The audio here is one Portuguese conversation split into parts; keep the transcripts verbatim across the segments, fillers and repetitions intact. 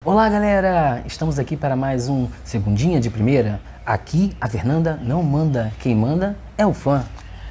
Olá, galera! Estamos aqui para mais um Segundinha de Primeira. Aqui a Fernanda não manda, quem manda é o fã.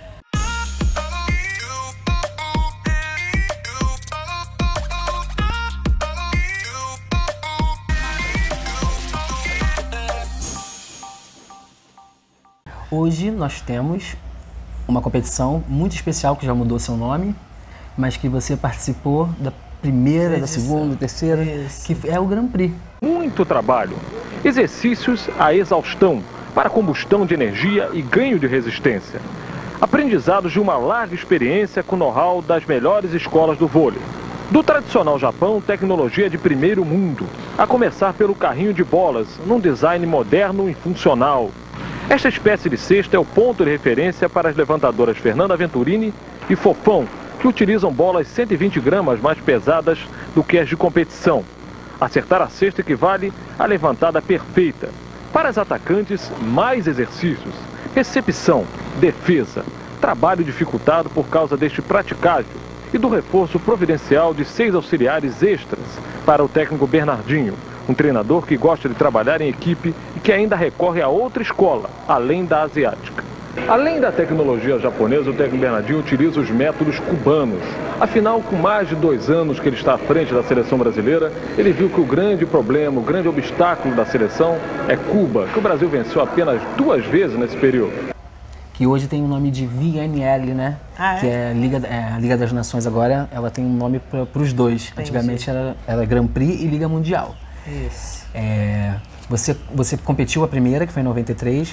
Hoje nós temos uma competição muito especial que já mudou seu nome, mas que você participou da primeira, Isso. da segunda, da terceira, Isso. que é o Grand Prix. Muito trabalho, exercícios à exaustão para combustão de energia e ganho de resistência. Aprendizados de uma larga experiência com know-how das melhores escolas do vôlei. Do tradicional Japão, tecnologia de primeiro mundo, a começar pelo carrinho de bolas, num design moderno e funcional. Esta espécie de cesta é o ponto de referência para as levantadoras Fernanda Venturini e Fofão, que utilizam bolas cento e vinte gramas mais pesadas do que as de competição. Acertar a cesta equivale à levantada perfeita. Para as atacantes, mais exercícios, recepção, defesa, trabalho dificultado por causa deste praticável e do reforço providencial de seis auxiliares extras para o técnico Bernardinho, um treinador que gosta de trabalhar em equipe e que ainda recorre a outra escola, além da asiática. Além da tecnologia japonesa, o técnico Bernardinho utiliza os métodos cubanos. Afinal, com mais de dois anos que ele está à frente da seleção brasileira, ele viu que o grande problema, o grande obstáculo da seleção é Cuba, que o Brasil venceu apenas duas vezes nesse período. Que hoje tem o nome de V N L, né? Ah, é? Que é a Liga, é, a Liga das Nações agora, ela tem um nome para os dois. Entendi. Antigamente era, era Grand Prix e Liga Mundial. Isso. É, você, você competiu a primeira, que foi em noventa e três.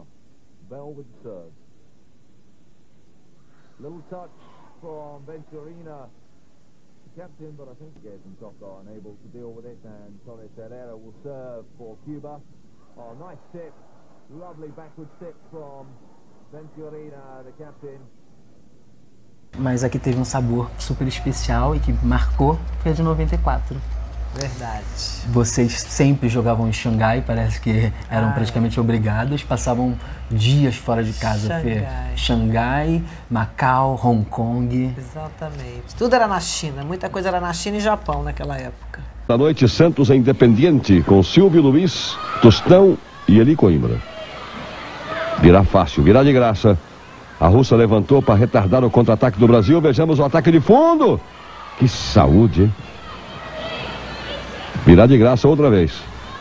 Little touch from Venturina, the captain, but I think gave him soft eye, unable to deal with it, and Torres Herrera will serve for Cuba. Oh, nice tip, lovely backward tip from Venturina, the captain. Mas aqui teve um sabor super especial e que marcou, foi a de noventa e quatro. Verdade. Vocês sempre jogavam em Xangai, parece que eram ah, praticamente é. obrigados, passavam dias fora de casa, Xangai. Fê. Xangai, Macau, Hong Kong. Exatamente. Tudo era na China, muita coisa era na China e Japão naquela época. Da noite, Santos é Independiente, com Silvio Luiz, Tostão e Eli Coimbra. Virá fácil, virá de graça. A russa levantou para retardar o contra-ataque do Brasil. Vejamos o ataque de fundo. Que saúde, hein? Virá de graça outra vez.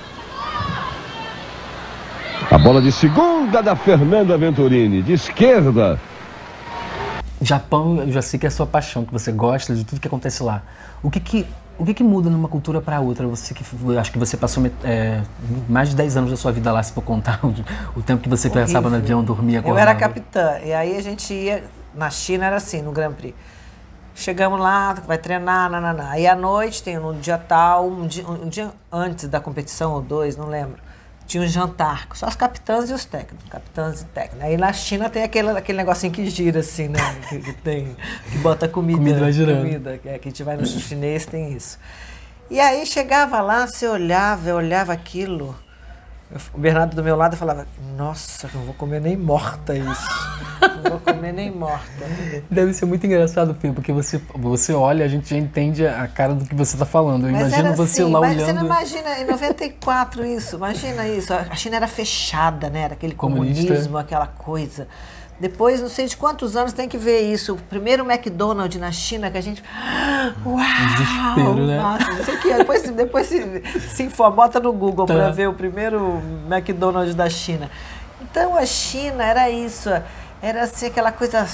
A bola de segunda da Fernanda Venturini, de esquerda. Japão, eu já sei que é a sua paixão, que você gosta de tudo que acontece lá. O que que, o que, que muda numa cultura para outra? Você que acho que você passou é, mais de dez anos da sua vida lá, se for contar o, o tempo que você pensava no avião, dormia, acordava. Eu era capitã, e aí a gente ia, na China era assim, no Grand Prix. Chegamos lá, vai treinar, nananã. Aí à noite, tem um dia tal, um dia, um dia antes da competição, ou dois, não lembro, tinha um jantar, só os capitães e os técnicos, capitães e técnicos. Aí na China tem aquele, aquele negocinho que gira assim, né, que, que tem, que bota comida. Comida vai girando. Comida, que, é, que a gente vai no chinês, tem isso. E aí chegava lá, você olhava, eu olhava aquilo, eu, o Bernardo do meu lado falava, nossa, não vou comer nem morta isso. Não vou comer nem morta. Deve ser muito engraçado, Fê, porque você, você olha, a gente já entende a cara do que você está falando. Eu mas imagino você assim, lá mas olhando. Você não imagina, em noventa e quatro isso, imagina isso. A China era fechada, né? Era aquele Comunista. Comunismo, aquela coisa. Depois, não sei de quantos anos, tem que ver isso. O primeiro McDonald's na China que a gente... Uau! Desespero, né? Nossa, não sei o que. Depois, depois se, se informa, bota no Google Tá. para ver o primeiro McDonald's da China. Então, a China era isso. Era assim, aquela coisa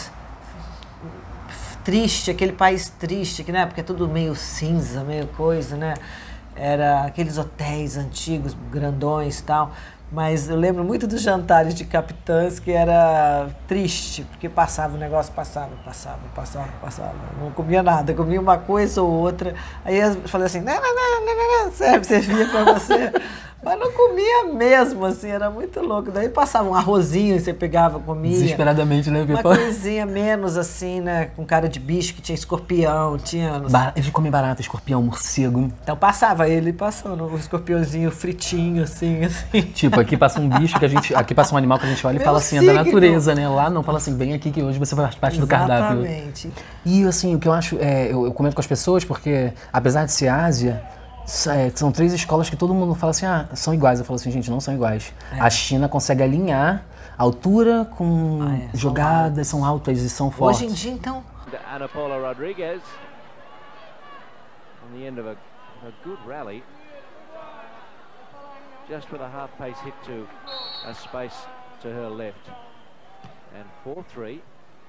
triste, aquele país triste, que, né? Porque é tudo meio cinza, meio coisa, né? Era aqueles hotéis antigos, grandões e tal. Mas eu lembro muito dos jantares de capitães que era triste, porque passava o negócio, passava, passava, passava, passava. Não comia nada, comia uma coisa ou outra. Aí eu falei assim, não, não, não, não, não, serve, servia para você. Mas não comia mesmo, assim, era muito louco. Daí passava um arrozinho e você pegava, comia. Desesperadamente, né? Uma coisinha menos assim, né? Com cara de bicho, que tinha escorpião, tinha... Bar... Eles comem barata, escorpião, morcego. Então passava ele passando o escorpiãozinho fritinho, assim, assim. Tipo, aqui passa um bicho que a gente... Aqui passa um animal que a gente olha e fala assim, é da natureza, né? Lá não, fala assim, vem aqui que hoje você faz parte do cardápio. Exatamente. E assim, o que eu acho... É, eu, eu comento com as pessoas porque, apesar de ser Ásia... É, são três escolas que todo mundo fala assim, ah, são iguais. Eu falo assim, gente, não são iguais. É. A China consegue alinhar a altura com ah, é, jogadas, são, são altas e são fortes. Hoje em dia, então... Ana Paula Rodrigues, on the end of a, a good rally, just with a half pace hit to a space to her left, and four three.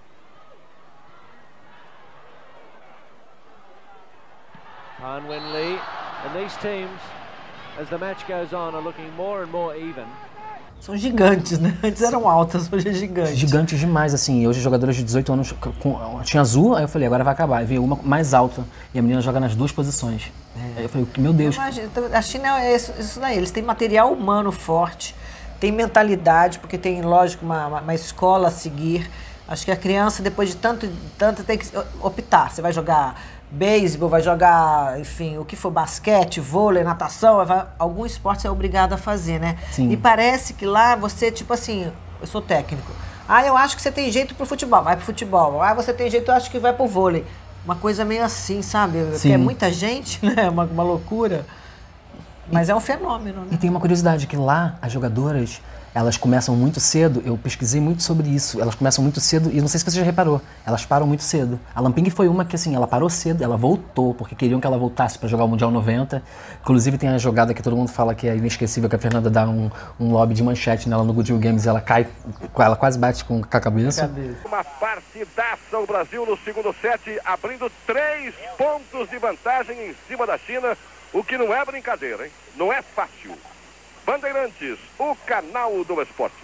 Pan Wen Lee, and these teams, as the match goes on, are looking more and more even. São gigantes, né? Antes eram altas, hoje é gigante. Gigantes demais, assim. Hoje jogadores de dezoito anos com, tinha azul, aí eu falei, agora vai acabar. Aí veio uma mais alta e a menina joga nas duas posições. É. Aí eu falei, meu Deus. Imagina, a China é isso, isso daí, eles têm material humano forte, tem mentalidade, porque tem, lógico, uma, uma, uma escola a seguir. Acho que a criança, depois de tanto, tanto tem que optar. Você vai jogar beisebol, vai jogar, enfim, o que for, basquete, vôlei, natação, vai, algum esporte você é obrigado a fazer, né? Sim. E parece que lá você, tipo assim, eu sou técnico. Ah, eu acho que você tem jeito pro futebol, vai pro futebol. Ah, você tem jeito, eu acho que vai pro vôlei. Uma coisa meio assim, sabe? Sim. Porque é muita gente, né? Uma, uma loucura. Mas é um fenômeno, né? E tem uma curiosidade, que lá as jogadoras, elas começam muito cedo, eu pesquisei muito sobre isso, elas começam muito cedo, e não sei se você já reparou, elas param muito cedo. A Lamping foi uma que, assim, ela parou cedo, ela voltou, porque queriam que ela voltasse para jogar o Mundial noventa. Inclusive tem a jogada que todo mundo fala que é inesquecível, que a Fernanda dá um, um lobby de manchete nela no Goodwill Games, e ela cai, ela quase bate com a cabeça. Uma partidaça, o Brasil no segundo set, abrindo três pontos de vantagem em cima da China, o que não é brincadeira, hein? Não é fácil. Bandeirantes, o canal do esporte.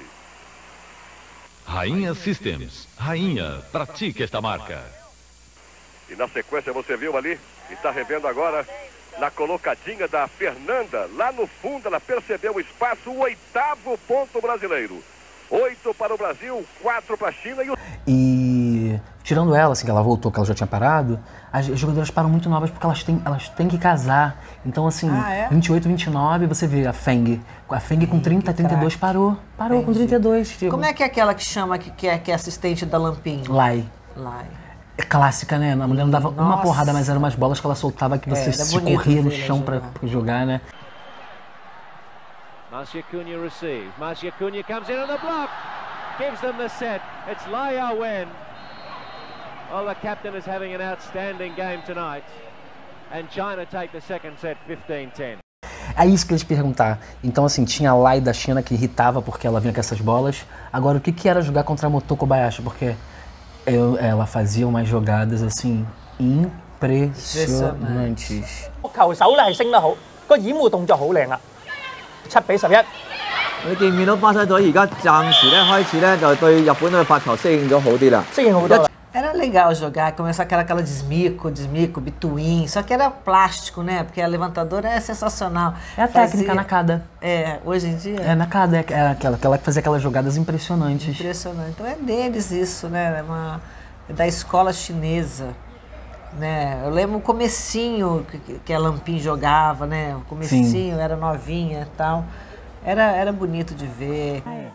Rainha Systems. Rainha, pratique esta marca. E na sequência você viu ali, e está revendo agora, na colocadinha da Fernanda, lá no fundo ela percebeu o espaço, o oitavo ponto brasileiro. Oito para o Brasil, quatro para a China e o... E tirando ela, assim, que ela voltou, que ela já tinha parado, as jogadoras param muito novas porque elas têm, elas têm que casar. Então, assim, ah, é? vinte e oito, vinte e nove, você vê a Feng. A Feng com trinta, trinta e dois parou. Parou Entendi. com trinta e dois. Tipo. Como é que é aquela que chama, que, que, é, que é assistente da Lamping? Lai. Lai. É clássica, né? A mulher não dava Nossa. uma porrada, mas eram umas bolas que ela soltava que você é, se corria no chão pra, pra jogar, né? Marcia Cunha receives. Marcia Cunha comes in on the block. Gives them the set. It's Lai Yao-wen. Well, the captain is having an outstanding game tonight. And China take the second set fifteen ten. É isso que eles perguntar. Então, assim, tinha a Lai da China que irritava porque ela vinha com essas bolas. Agora, o que, que era jogar contra a Motoko Kobayashi? Porque eu, ela fazia umas jogadas, assim, impressionantes. 球手咧係升得好，個掩護動作好靚啦，七比十一。 你見唔見到巴西隊而家暫時咧開始咧就對日本嘅發球適應咗好啲啦， 適應好多啦。 Era legal jogar, começar aquela, aquela desmico, desmico, bituin, só que era plástico, né? Porque a levantadora é sensacional. É a fazia, técnica nakada. É, hoje em dia... É nakada, é aquela, aquela que fazia aquelas jogadas impressionantes. Impressionante. Então é deles isso, né? É, uma, é da escola chinesa, né? Eu lembro o comecinho que, que a Lamping jogava, né? O comecinho, Sim. era novinha e tal. Era, era bonito de ver. É.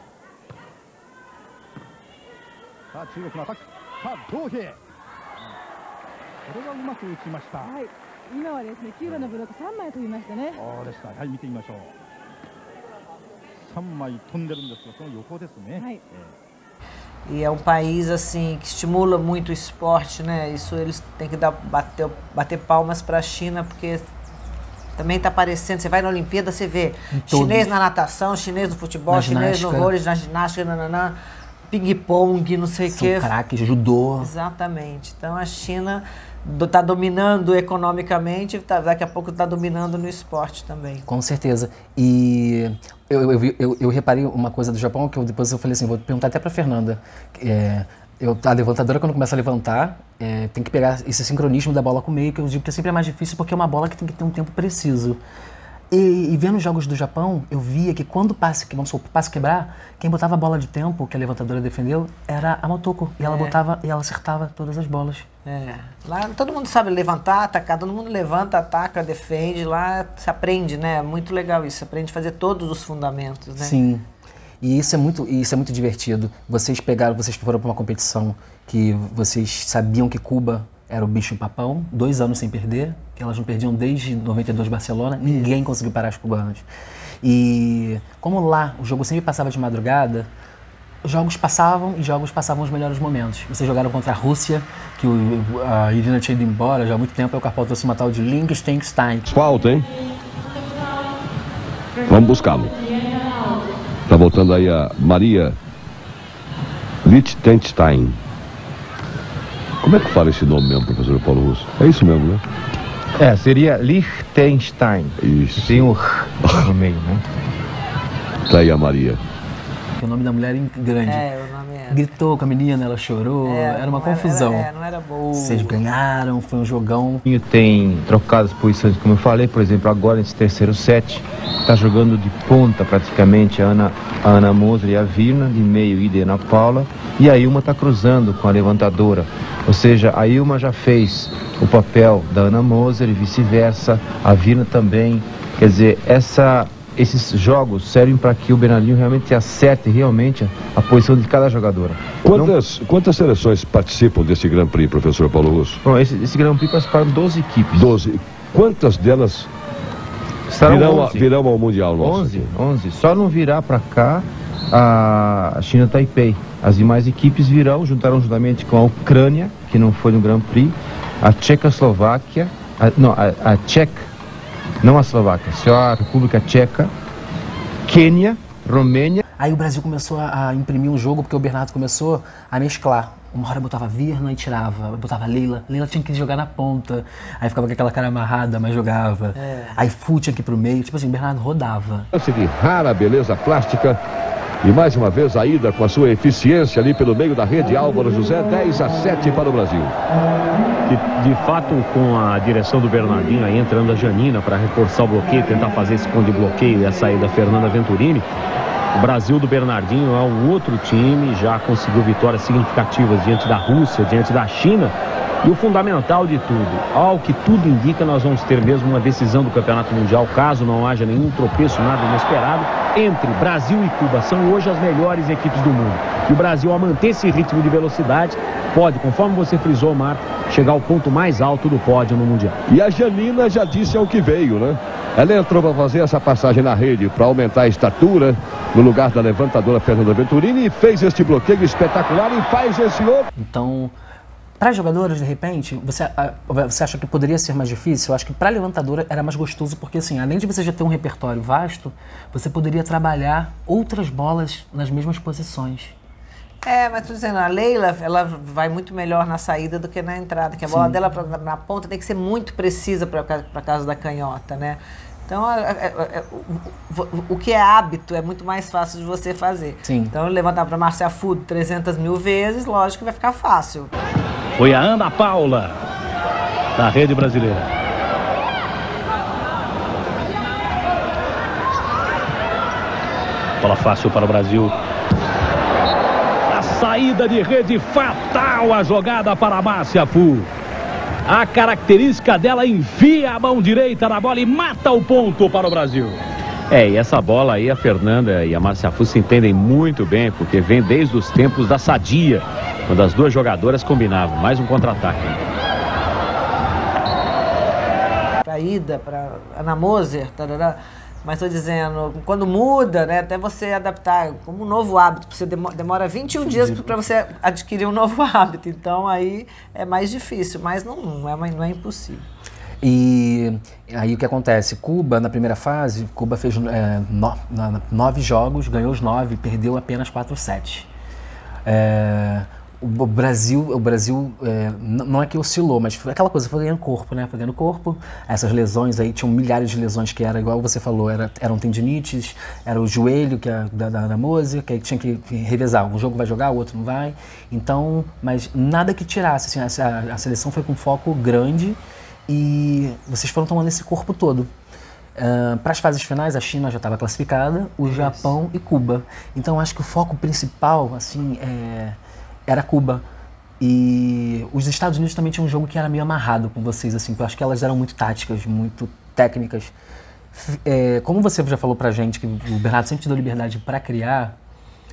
さあ、同平。これはうまく打ちました。はい。今はですね、きゅうばんのブロックさんまい飛びましたね。ああでした。はい、見てみましょう。さんまい飛んでるんですが、その横ですね。はい。 E é um país assim que estimula muito o esporte, né? Isso eles têm que dar, bater, bater palmas para a China, porque também está aparecendo. Você vai na Olimpíada, você vê chinês na natação, chinês no futebol, na chinês ginástica. no vôlei, na ginástica, nananã. Ping-pong, não sei o quê. Craque, judô. Exatamente. Então a China está dominando economicamente, tá, daqui a pouco está dominando no esporte também. Com certeza. E eu, eu, eu, eu reparei uma coisa do Japão que eu, depois eu falei assim, vou perguntar até para Fernanda. É, eu, a levantadora, quando começa a levantar, é, tem que pegar esse sincronismo da bola com o meio, que eu digo que sempre é mais difícil porque é uma bola que tem que ter um tempo preciso. E, e vendo os jogos do Japão, eu via que quando o passe, que vamos supor, o passe quebrar, quem botava a bola de tempo, que a levantadora defendeu, era a Motoko. E ela é. botava e ela acertava todas as bolas. É. Lá todo mundo sabe levantar, atacar, todo mundo levanta, ataca, defende. Lá se aprende, né? É muito legal isso, aprende a fazer todos os fundamentos, né? Sim. E isso é muito, isso é muito divertido. Vocês pegaram, vocês foram para uma competição que vocês sabiam que Cuba era o bicho papão, dois anos sem perder, que elas não perdiam desde noventa e dois Barcelona, ninguém conseguiu parar as cubanas. E como lá o jogo sempre passava de madrugada, jogos passavam e jogos passavam os melhores momentos. Vocês jogaram contra a Rússia, que o, a Irina tinha ido embora já há muito tempo, aí o Karpov trouxe uma tal de Liechtenstein. Falta, hein? Vamos buscá-lo. Tá voltando aí a Maria Liechtenstein. Como é que fala esse nome mesmo, professor Paulo Russo? É isso mesmo, né? É, seria Liechtenstein. Isso. Tem um R no meio, né? Tá aí a Maria. O nome da mulher é grande. É, o nome é... Gritou com a menina, ela chorou, É, era uma não era- confusão. era- é, não era boa. Vocês ganharam, foi um jogão. Tem trocado as posições, como eu falei, por exemplo, agora nesse terceiro set, está jogando de ponta praticamente a Ana, a Ana Moser e a Virna, de meio Ida e Ana Paula, e a Ilma está cruzando com a levantadora. Ou seja, a Ilma já fez o papel da Ana Moser e vice-versa, a Virna também. Quer dizer, essa... esses jogos servem para que o Bernardinho realmente acerte realmente a, a posição de cada jogadora. Quantas, Não... quantas seleções participam desse Grand Prix, professor Paulo Russo? Bom, esse, esse Grand Prix participaram doze equipes. doze. Quantas delas virão, a, virão ao Mundial nosso? onze, onze. Só não virá para cá a China Taipei. As demais equipes virão, juntaram juntamente com a Ucrânia, que não foi no Grand Prix, a Tchecoslováquia, a, não, a, a Tcheca, não a Eslováquia, só a República Tcheca, Quênia, Romênia. Aí o Brasil começou a, a imprimir um jogo, porque o Bernardo começou a mesclar. Uma hora botava Virna e tirava, botava Leila. Leila tinha que jogar na ponta, aí ficava com aquela cara amarrada, mas jogava. É. Aí Fu tinha que ir pro meio, tipo assim, o Bernardo rodava. Lance de rara beleza plástica. E mais uma vez a ida com a sua eficiência ali pelo meio da rede, Álvaro José, dez a sete para o Brasil. De, de fato, com a direção do Bernardinho, aí entrando a Janina para reforçar o bloqueio, tentar fazer esse conde bloqueio e a saída da Fernanda Venturini, o Brasil do Bernardinho é um outro time, já conseguiu vitórias significativas diante da Rússia, diante da China. E o fundamental de tudo, ao que tudo indica, nós vamos ter mesmo uma decisão do Campeonato Mundial, caso não haja nenhum tropeço, nada inesperado, entre Brasil e Cuba. São hoje as melhores equipes do mundo. E o Brasil, a manter esse ritmo de velocidade, pode, conforme você frisou, Marco, chegar ao ponto mais alto do pódio no Mundial. E a Janina já disse ao que veio, né? Ela entrou para fazer essa passagem na rede, para aumentar a estatura, no lugar da levantadora Fernanda Venturini, e fez este bloqueio espetacular e faz esse outro. Então... Para jogadores, de repente, você, você acha que poderia ser mais difícil? Eu acho que para levantadora era mais gostoso, porque assim, além de você já ter um repertório vasto, você poderia trabalhar outras bolas nas mesmas posições. É, mas tô dizendo, a Leila, ela vai muito melhor na saída do que na entrada, que a bola Sim. dela pra, na ponta tem que ser muito precisa para casa da canhota, né? Então, é, é, é, o, o que é hábito é muito mais fácil de você fazer. Sim. Então, levantar para Márcia Fu trezentas mil vezes, lógico que vai ficar fácil. Foi a Ana Paula, da rede brasileira. Bola fácil para o Brasil. A saída de rede fatal, a jogada para a Márcia Fu. A característica dela, enfia a mão direita na bola e mata o ponto para o Brasil. É, e essa bola aí, a Fernanda e a Márcia Fu se entendem muito bem, porque vem desde os tempos da Sadia, quando as duas jogadoras combinavam. Mais um contra-ataque. Para ida, para Ana Moser, tarará. Mas estou dizendo, quando muda, né, até você adaptar como um novo hábito, você demora vinte e um dias para você adquirir um novo hábito. Então aí é mais difícil, mas não, não, é, não é impossível. E aí o que acontece? Cuba, na primeira fase, Cuba fez é, no, na, nove jogos, ganhou os nove, perdeu apenas quatro sets. É, o Brasil, o Brasil é, não é que oscilou, mas foi aquela coisa, foi ganhando corpo, né? Foi ganhando corpo. Essas lesões aí, tinham milhares de lesões que era, igual você falou, era, eram tendinites, era o joelho que é da, da, da Moser, que aí tinha que revezar. Um jogo vai jogar, o outro não vai. Então, mas nada que tirasse, assim, a, a seleção foi com foco grande. E vocês foram tomando esse corpo todo. Uh, para as fases finais, a China já estava classificada, o Isso. Japão e Cuba. Então, acho que o foco principal, assim, é, era Cuba. E os Estados Unidos também tinham um jogo que era meio amarrado com vocês, assim, porque eu acho que elas eram muito táticas, muito técnicas. É, como você já falou pra gente que o Bernardo sempre te deu liberdade para criar,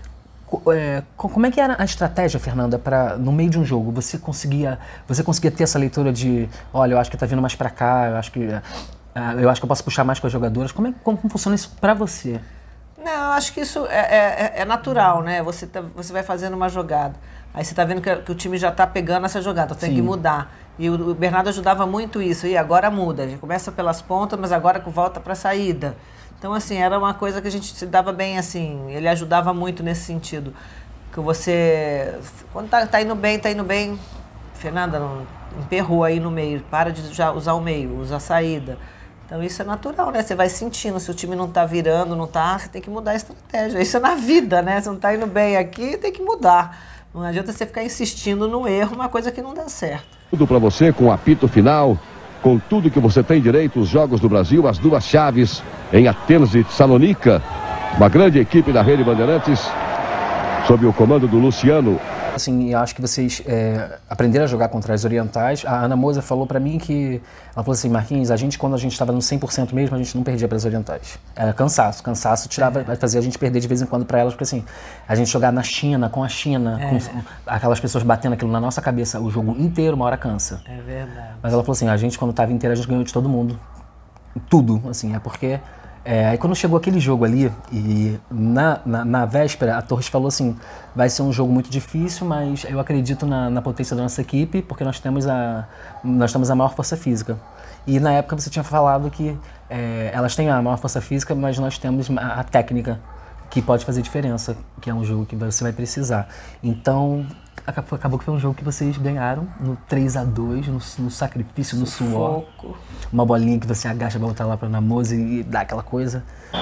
É, como é que era a estratégia, Fernanda, para no meio de um jogo você conseguia, você conseguia ter essa leitura de, olha, eu acho que tá vindo mais para cá, eu acho que, eu acho que eu posso puxar mais com as jogadoras. Como é como, como funciona isso para você? Não, eu acho que isso é, é, é natural, né? Você, tá, você vai fazendo uma jogada, aí você tá vendo que, que o time já tá pegando essa jogada, tem Sim. que mudar. E o, o Bernardo ajudava muito isso, e agora muda, já começa pelas pontas, mas agora volta para a saída. Então, assim, era uma coisa que a gente se dava bem, assim, ele ajudava muito nesse sentido. Que você, quando tá, tá indo bem, tá indo bem, Fernanda, não, emperrou aí no meio, para de já usar o meio, usa a saída. Então, isso é natural, né? Você vai sentindo, se o time não tá virando, não tá, você tem que mudar a estratégia. Isso é na vida, né? Se não tá indo bem aqui, tem que mudar. Não adianta você ficar insistindo no erro, uma coisa que não dá certo. Tudo para você com o apito final. Com tudo que você tem direito, os Jogos do Brasil, as duas chaves em Atenas e Salônica. Uma grande equipe da Rede Bandeirantes, sob o comando do Luciano. Assim, eu acho que vocês é, aprenderam a jogar contra as orientais. A Ana Moser falou pra mim que, ela falou assim, Marquinhos, a gente quando a gente estava no cem por cento mesmo, a gente não perdia para as orientais. Era cansaço, cansaço tirava, é. fazia a gente perder de vez em quando para elas, porque assim, a gente jogar na China, com a China, é. com aquelas pessoas batendo aquilo na nossa cabeça o jogo inteiro, uma hora cansa. É verdade. Mas ela falou assim, a gente quando estava inteira, a gente ganhou de todo mundo. Tudo, assim, é porque... É, aí quando chegou aquele jogo ali, e na, na, na véspera, a Torres falou assim, vai ser um jogo muito difícil, mas eu acredito na, na potência da nossa equipe, porque nós temos a, nós temos a maior força física. E na época você tinha falado que é, elas têm a maior força física, mas nós temos a, a técnica, que pode fazer diferença, que é um jogo que você vai precisar. Então, acabou que foi um jogo que vocês ganharam no três a dois, no, no sacrifício, no suor. Uma bolinha que você agacha pra botar lá pra Ana Moser e dá aquela coisa.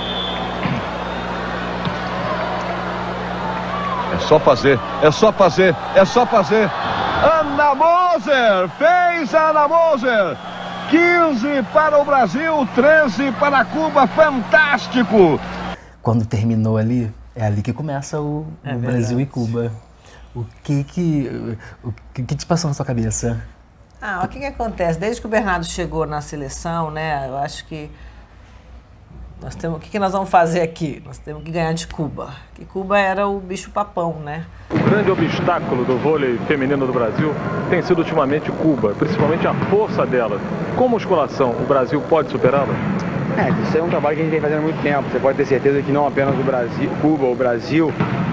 É só fazer, é só fazer, é só fazer. Ana Moser, fez a Ana Moser. quinze para o Brasil, treze para Cuba, fantástico. Quando terminou ali, é ali que começa o, é o Brasil e Cuba. O que que, o que que te passou na sua cabeça? Ah, o que que acontece? Desde que o Bernardo chegou na seleção, né, eu acho que nós temos, o que que nós vamos fazer aqui? Nós temos que ganhar de Cuba. Que Cuba era o bicho-papão, né? O grande obstáculo do vôlei feminino do Brasil tem sido ultimamente Cuba, principalmente a força dela. Com musculação, o Brasil pode superá-la? É, isso é um trabalho que a gente vem fazendo há muito tempo. Você pode ter certeza que não apenas o Brasil, Cuba ou o Brasil,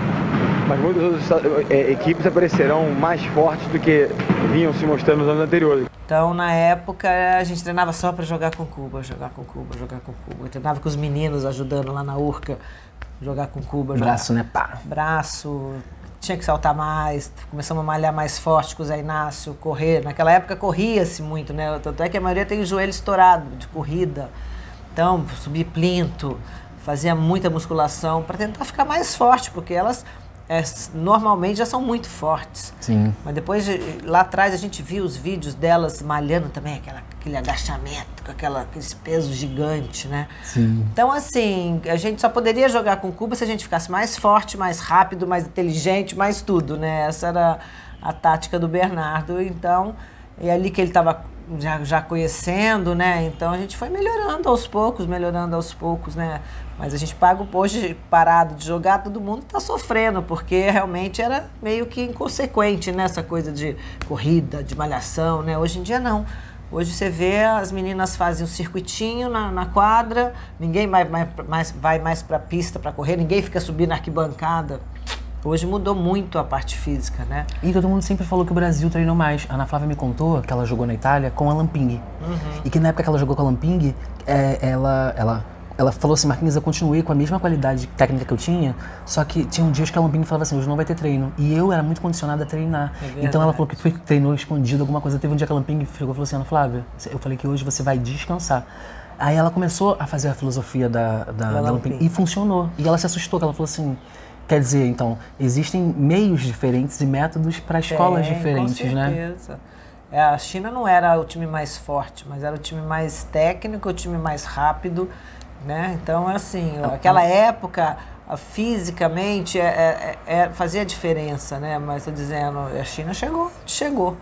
mas muitas outras é, equipes aparecerão mais fortes do que vinham se mostrando nos anos anteriores. Então, na época, a gente treinava só para jogar com Cuba, jogar com Cuba, jogar com Cuba. Eu treinava com os meninos ajudando lá na Urca, jogar com Cuba. Braço, jogar... né? Pá. Braço, tinha que saltar mais, começamos a malhar mais forte com o Zé Inácio, correr. Naquela época corria-se muito, né? Tanto é que a maioria tem o joelho estourado de corrida. Então, subir plinto, fazia muita musculação para tentar ficar mais forte, porque elas é, normalmente já são muito fortes. Sim. Mas depois, lá atrás, a gente viu os vídeos delas malhando também, aquela, aquele agachamento, com aquela, aquele peso gigante, né? Sim. Então, assim, a gente só poderia jogar com Cuba se a gente ficasse mais forte, mais rápido, mais inteligente, mais tudo, né? Essa era a tática do Bernardo. Então, é ali que ele estava já, já conhecendo, né? Então a gente foi melhorando aos poucos, melhorando aos poucos, né? Mas a gente paga hoje, parado de jogar, todo mundo está sofrendo, porque realmente era meio que inconsequente, né? Essa coisa de corrida, de malhação, né? Hoje em dia não. Hoje você vê, as meninas fazem um circuitinho na, na quadra, ninguém vai mais, mais, vai mais para a pista para correr, ninguém fica subindo na arquibancada. Hoje mudou muito a parte física, né? E todo mundo sempre falou que o Brasil treinou mais. A Ana Flávia me contou que ela jogou na Itália com a Lamping. Uhum. E que na época que ela jogou com a Lamping, é, ela, ela, ela falou assim, Marquinhos, eu continuei com a mesma qualidade técnica que eu tinha, só que tinha um dias que a Lamping falava assim, hoje não vai ter treino. E eu era muito condicionada a treinar. É então ela falou que foi, treinou escondido, alguma coisa. Teve um dia que a Lamping chegou e falou assim, Ana Flávia, eu falei que hoje você vai descansar. Aí ela começou a fazer a filosofia da, da, da Lamping e funcionou. E ela se assustou, que ela falou assim... Quer dizer, então, existem meios diferentes e métodos para escolas Tem, diferentes, com certeza. né? É, a China não era o time mais forte, mas era o time mais técnico, o time mais rápido, né? Então, assim, aquela época, fisicamente, é, é, é, fazia diferença, né? Mas estou dizendo, a China chegou, chegou.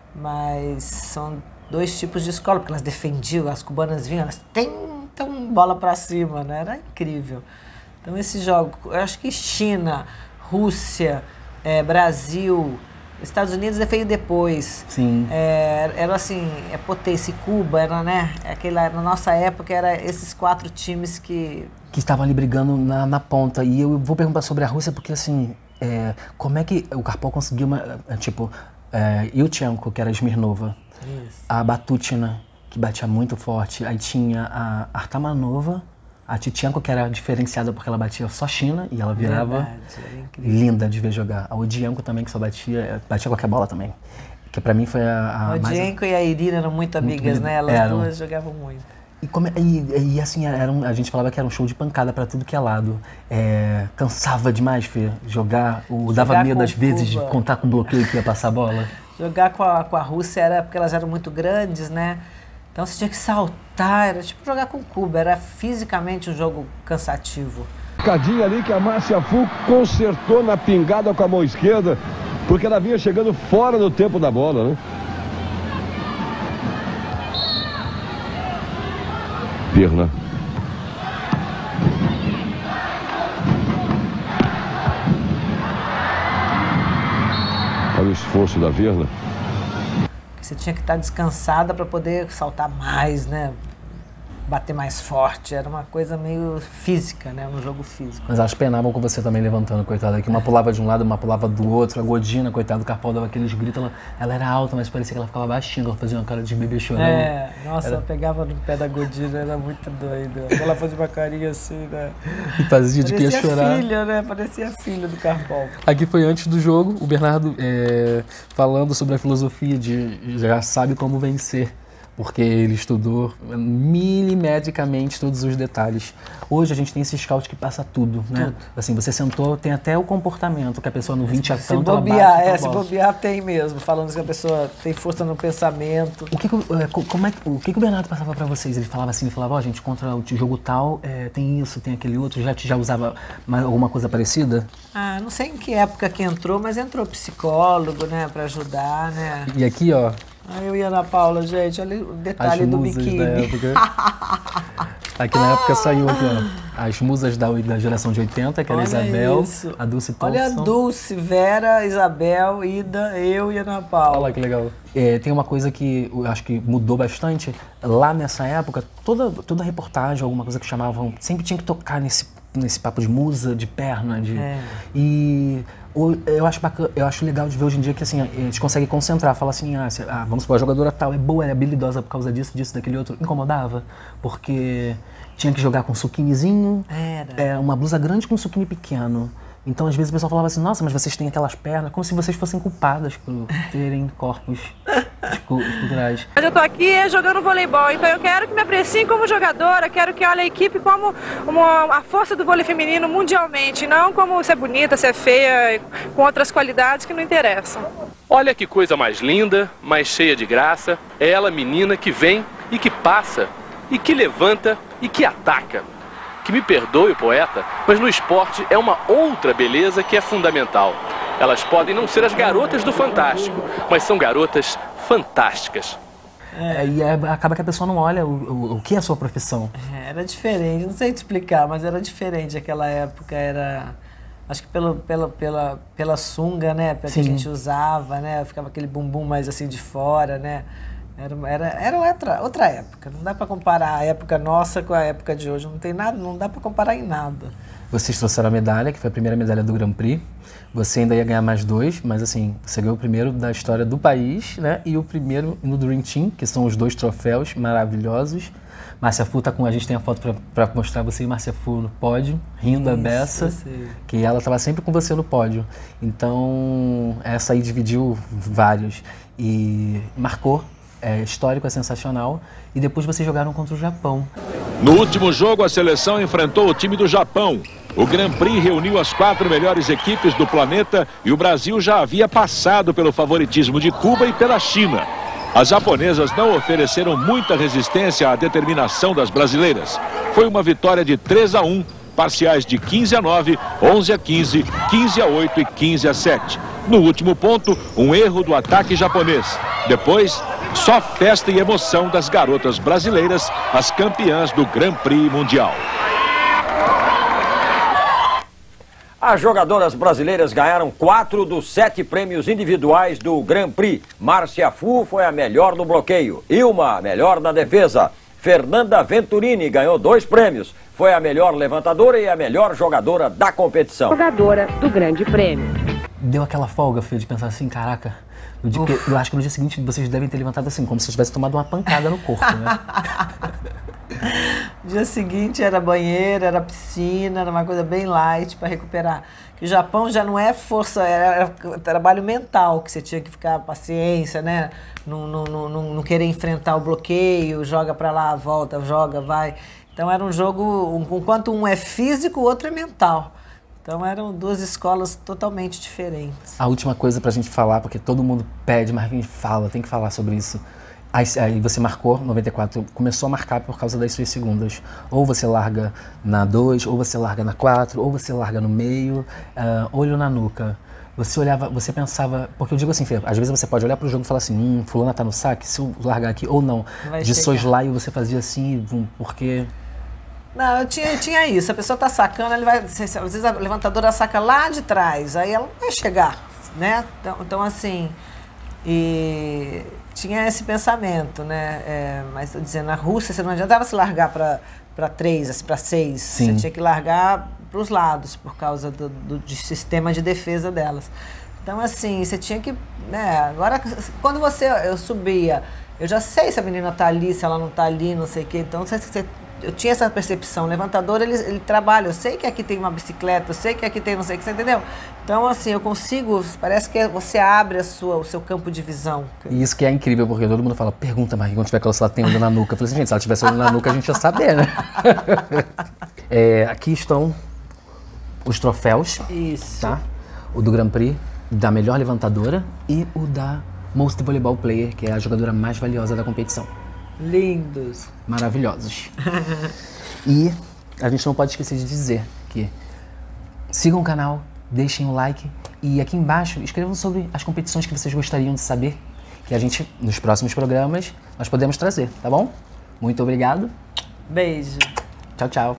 Mas são dois tipos de escola, porque elas defendiam, as cubanas vinham, elas tentam bola para cima, né? Era incrível. Então, esse jogo, eu acho que China, Rússia, é, Brasil, Estados Unidos veio depois. Sim. É, era assim, é potência, Cuba, era, né? Aquela, na nossa época, era esses quatro times que... Que estavam ali brigando na, na ponta. E eu vou perguntar sobre a Rússia, porque assim, é, como é que o Karpov conseguiu, uma, tipo, é, Yurchenko, que era a Smirnova, Isso. a Batutina, que batia muito forte, aí tinha a Artamanova, a Titienko, que era diferenciada porque ela batia só China e ela virava Verdade, linda de ver jogar. A Odienko também, que só batia, batia qualquer bola também. Que pra mim foi a, a A Odienko mais... e a Irina eram muito amigas, muito, né? Elas eram. duas jogavam muito. E, como, e, e assim, era um, a gente falava que era um show de pancada pra tudo que é lado. É, cansava demais, Fê, jogar. O, jogar dava medo às vezes de contar com bloqueio que ia passar a bola. Jogar com a, com a Rússia era porque elas eram muito grandes, né? Então você tinha que saltar, era tipo jogar com Cuba, era fisicamente um jogo cansativo. Cadinha ali que a Márcia Fu consertou na pingada com a mão esquerda, porque ela vinha chegando fora do tempo da bola, né? Virna. Olha o esforço da Virna. Você tinha que estar descansada para poder saltar mais, né? Bater mais forte. Era uma coisa meio física, né? Um jogo físico. Mas elas penavam com você também levantando, coitada. Que uma pulava de um lado, uma pulava do outro. A Godina, coitada, do Karpov dava aqueles gritos. Ela, ela era alta, mas parecia que ela ficava baixinha. Ela fazia uma cara de bebê chorando. É, nossa, era... ela pegava no pé da Godina, era muito doida. Ela fazia uma carinha assim, né? E fazia de que ia chorar. Parecia filha, né? Parecia filha do Karpov. Aqui foi antes do jogo, o Bernardo é, falando sobre a filosofia de já sabe como vencer. Porque ele estudou milimetricamente todos os detalhes. Hoje a gente tem esse scout que passa tudo, né? Tudo. Assim, você sentou, tem até o comportamento, que a pessoa não vinte a tanto, se bobear, é, se bobear tem mesmo, falando que a pessoa tem força no pensamento. O que, que, como é, o, que, que o Bernardo passava pra vocês? Ele falava assim, ele falava, ó, oh, gente, contra o jogo tal, é, tem isso, tem aquele outro, já, já usava mais alguma coisa parecida? Ah, não sei em que época que entrou, mas entrou psicólogo, né, pra ajudar, né? E aqui, ó, Ah, eu e a Ana Paula, gente, olha o detalhe do biquíni. Aqui na época saiu aqui, ó, as musas da, da geração de oitenta, que era a Isabel, isso. A Dulce Thompson. Olha a Dulce, Vera, Isabel, Ida, eu e a Ana Paula. Olha que legal. É, tem uma coisa que eu acho que mudou bastante. Lá nessa época, toda, toda reportagem, alguma coisa que chamavam, sempre tinha que tocar nesse, nesse papo de musa, de perna, de... É. E... Eu acho, bacana, eu acho legal de ver hoje em dia que assim, a gente consegue concentrar, fala assim, ah, ah, vamos supor, a jogadora tal é boa, ela é habilidosa por causa disso, disso, daquele outro. Incomodava, porque tinha que jogar com suquinizinho, é, uma blusa grande com um suquinho pequeno. Então, às vezes, o pessoal falava assim, nossa, mas vocês têm aquelas pernas, como se vocês fossem culpadas por terem corpos esculturais. Mas eu tô aqui jogando voleibol, então eu quero que me apreciem como jogadora, quero que olhem a equipe como uma, a força do vôlei feminino mundialmente, não como ser bonita, ser feia, com outras qualidades que não interessam. Olha que coisa mais linda, mais cheia de graça, é ela menina que vem e que passa, e que levanta e que ataca. Que me perdoe o poeta, mas no esporte é uma outra beleza que é fundamental. Elas podem não ser as garotas do Fantástico, mas são garotas fantásticas. É, e é, acaba que a pessoa não olha o, o, o que é a sua profissão. É, era diferente, não sei te explicar, mas era diferente aquela época, era... Acho que pelo, pela, pela, pela sunga, né, que a gente usava, né, ficava aquele bumbum mais assim de fora, né. Era, era, era outra, outra época, não dá para comparar a época nossa com a época de hoje, não tem nada, não dá para comparar em nada. Vocês trouxeram a medalha, que foi a primeira medalha do Grand Prix, você ainda ia ganhar mais dois, mas assim, você ganhou o primeiro da história do país, né, e o primeiro no Dream Team, que são os dois troféus maravilhosos. Márcia Fu tá com a gente, tem a foto para mostrar você e Márcia Fu no pódio, rindo a beça, que ela estava sempre com você no pódio. Então, essa aí dividiu vários e marcou. É histórico, é sensacional. E depois vocês jogaram contra o Japão. No último jogo, a seleção enfrentou o time do Japão. O Grand Prix reuniu as quatro melhores equipes do planeta e o Brasil já havia passado pelo favoritismo de Cuba e pela China. As japonesas não ofereceram muita resistência à determinação das brasileiras. Foi uma vitória de três a um, parciais de quinze a nove, onze a quinze, quinze a oito e quinze a sete. No último ponto, um erro do ataque japonês. Depois, só festa e emoção das garotas brasileiras, as campeãs do Grand Prix Mundial. As jogadoras brasileiras ganharam quatro dos sete prêmios individuais do Grand Prix. Márcia Fu foi a melhor no bloqueio, Ilma, a melhor na defesa. Fernanda Venturini ganhou dois prêmios. Foi a melhor levantadora e a melhor jogadora da competição. Jogadora do Grande Prêmio. Deu aquela folga, filho, de pensar assim, caraca, no dia, eu acho que no dia seguinte vocês devem ter levantado assim, como se tivesse tomado uma pancada no corpo, né? Dia seguinte era banheiro, era piscina, era uma coisa bem light para recuperar. Que o Japão já não é força, era, era trabalho mental, que você tinha que ficar paciência, né? Não, não, não, não, não querer enfrentar o bloqueio, joga para lá, volta, joga, vai. Então era um jogo, enquanto um é físico, o outro é mental. Então eram duas escolas totalmente diferentes. A última coisa pra gente falar, porque todo mundo pede, mas a gente fala, tem que falar sobre isso. Aí, aí você marcou, noventa e quatro, começou a marcar por causa das suas segundas. Ou você larga na dois, ou você larga na quatro, ou você larga no meio, uh, olho na nuca. Você olhava, você pensava, porque eu digo assim, Fê, às vezes você pode olhar pro jogo e falar assim, hum, fulana tá no saque, se eu largar aqui ou não. Vai de chegar. Soslaio você fazia assim, porque... Não, eu tinha, eu tinha isso, a pessoa tá sacando, ele vai, às vezes a levantadora saca lá de trás, aí ela vai chegar, né? Então, então assim, e tinha esse pensamento, né? É, mas estou dizendo, na Rússia você não adiantava se largar para três, para seis, você tinha que largar para os lados, por causa do, do, do sistema de defesa delas. Então, assim, você tinha que, né? Agora, quando você, eu subia, eu já sei se a menina tá ali, se ela não tá ali, não sei o quê, então você, você eu tinha essa percepção. O levantador, ele, ele trabalha. Eu sei que aqui tem uma bicicleta, eu sei que aqui tem não sei o que, você entendeu? Então, assim, eu consigo... Parece que você abre a sua, o seu campo de visão. E isso que é incrível, porque todo mundo fala, pergunta, mas quando tiver aquela, se ela tem olho na nuca. Eu falei assim, gente, se ela tivesse olho na nuca, a gente ia saber, né? é, aqui estão os troféus. Isso. Tá? O do Grand Prix, da melhor levantadora, e o da Most Volleyball Player, que é a jogadora mais valiosa da competição. Lindos. Maravilhosos. E a gente não pode esquecer de dizer que sigam o canal, deixem o like e aqui embaixo escrevam sobre as competições que vocês gostariam de saber, que a gente, nos próximos programas, nós podemos trazer, tá bom? Muito obrigado. Beijo. Tchau, tchau.